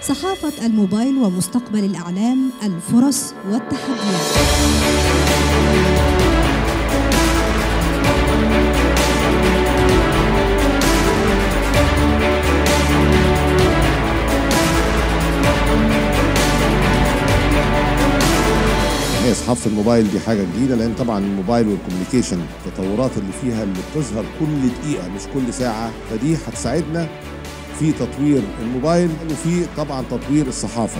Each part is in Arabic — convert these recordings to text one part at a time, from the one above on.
صحافة الموبايل ومستقبل الإعلام، الفرص والتحديات. هي صحافة الموبايل دي حاجة جديدة، لأن طبعا الموبايل والكوميونيكيشن التطورات اللي فيها اللي بتظهر كل دقيقة مش كل ساعة، فدي هتساعدنا في تطوير الموبايل وفي طبعا تطوير الصحافة.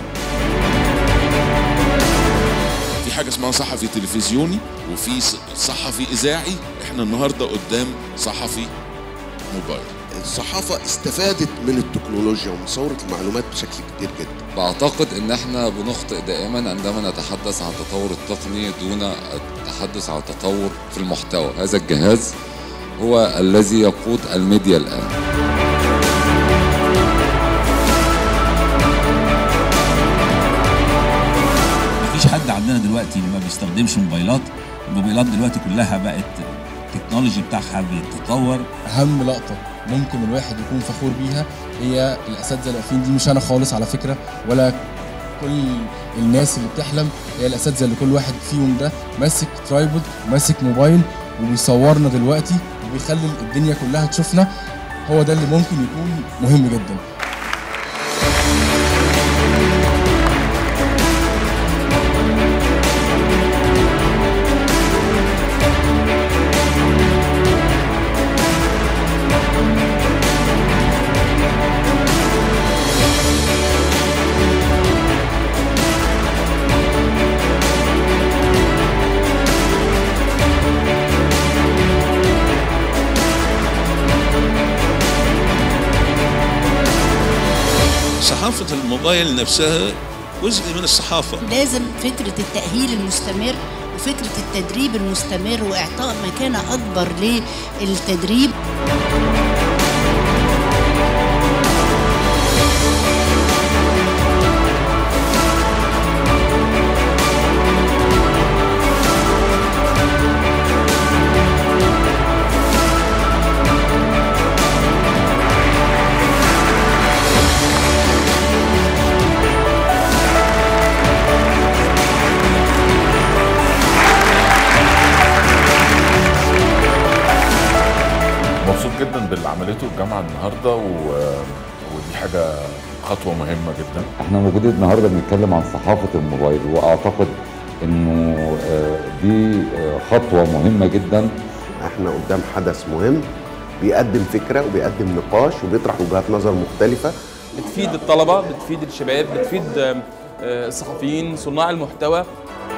في حاجة اسمها صحفي تلفزيوني وفي صحفي إذاعي، احنا النهاردة قدام صحفي موبايل. الصحافة استفادت من التكنولوجيا ومن ثورة المعلومات بشكل كبير جدا. بعتقد ان احنا بنخطئ دائما عندما نتحدث عن التطور التقني دون التحدث عن التطور في المحتوى. هذا الجهاز هو الذي يقود الميديا الآن. مفيش حد عندنا دلوقتي ما بيستخدمش موبايلات. الموبايلات دلوقتي كلها بقت التكنولوجي بتاعها بيتطور. اهم لقطه ممكن الواحد يكون فخور بيها هي الاساتذه اللي واقفين دي، مش انا خالص على فكره ولا كل الناس اللي بتحلم، هي الاساتذه اللي كل واحد فيهم ده ماسك ترايبود وماسك موبايل وبيصورنا دلوقتي وبيخلي الدنيا كلها تشوفنا. هو ده اللي ممكن يكون مهم جدا. صحافة الموبايل نفسها جزء من الصحافة. لازم فكرة التأهيل المستمر وفكرة التدريب المستمر وإعطاء مكانة أكبر للتدريب. مبسوط جدا باللي عملته الجامعه النهارده ودي حاجه خطوه مهمه جدا. احنا موجودين النهارده بنتكلم عن صحافه الموبايل، واعتقد انه دي خطوه مهمه جدا. احنا قدام حدث مهم بيقدم فكره وبيقدم نقاش وبيطرح وجهات نظر مختلفه بتفيد الطلبه، بتفيد الشباب، بتفيد الصحفيين، صناع المحتوى.